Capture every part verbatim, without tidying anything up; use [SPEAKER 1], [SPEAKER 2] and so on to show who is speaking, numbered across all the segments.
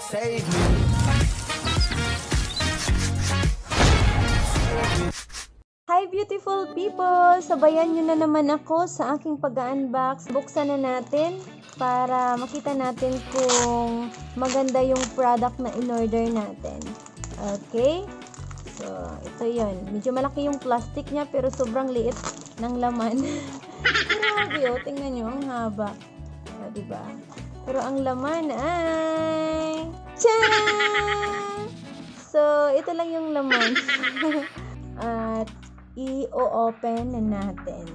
[SPEAKER 1] Save me.
[SPEAKER 2] Hi beautiful people! Sabayan nyo na naman ako sa aking pag-unbox. Buksan na natin para makita natin kung maganda yung product na in-order natin. Okay? So, ito yun. Medyo malaki yung plastic niya pero sobrang liit ng laman. Grabe oh, tingnan nyo, ang haba. O, diba? Pero ang laman ay... Tcharam! So, ito lang yung laman. At i-open na natin.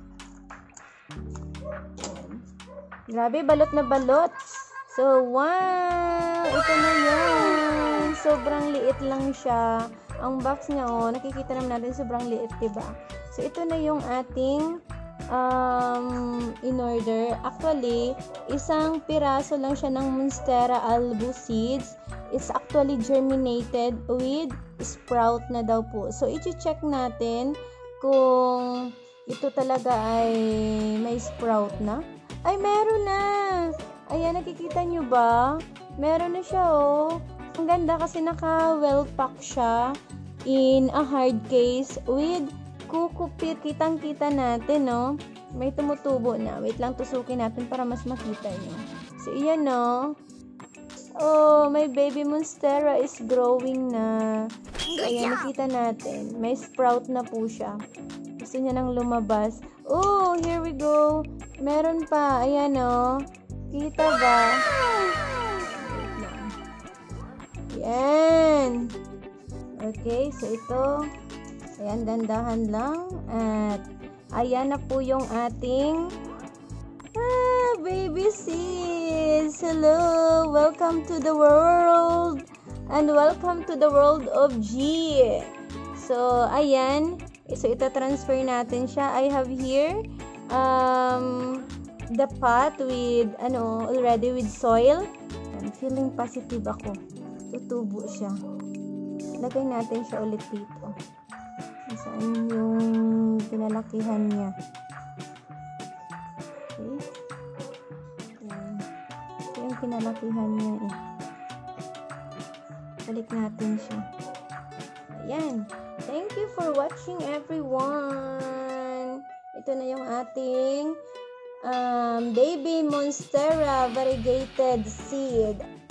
[SPEAKER 2] Grabe, balot na balot. So, wow! Ito na yun. Sobrang liit lang siya. Ang box niya, oh, nakikita naman natin sobrang liit, diba? So, ito na yung ating um, in-order. Actually, isang piraso lang siya ng Monstera albu seeds. It's actually germinated with sprout na daw po. So, i-check natin kung ito talaga ay may sprout na. Ay, meron na! Ayan, nakikita nyo ba? Meron na siya, oh. Ang ganda kasi naka-well pack siya in a hard case with kukupit. Kitang-kita natin, no? May tumutubo na. Wait lang, tusukin natin para mas makita nyo. So, iyan, no? Oh, my baby Monstera is growing na. Ayan, nakita natin. May sprout na po siya. Gusto niya nang lumabas. Oh, here we go. Meron pa. Ayan, oh. Kita ba? Ayan. Okay, so ito. Ayan, dandahan lang. At, ayan na po yung ating ah, baby sis. Hello. Welcome to the world. And welcome to the world of G. So, ayan. So, ito transfer natin siya. I have here um, the pot with, ano, already with soil. I'm feeling positive ako. Tutubo siya. Lagay natin siya ulit dito. Saan yung pinalakihan niya. Okay. Ayan. Ito yung pinalakihan niya eh. Balik natin siya. Ayan. Thank you for watching everyone. Ito na yung ating um, baby Monstera variegated seed.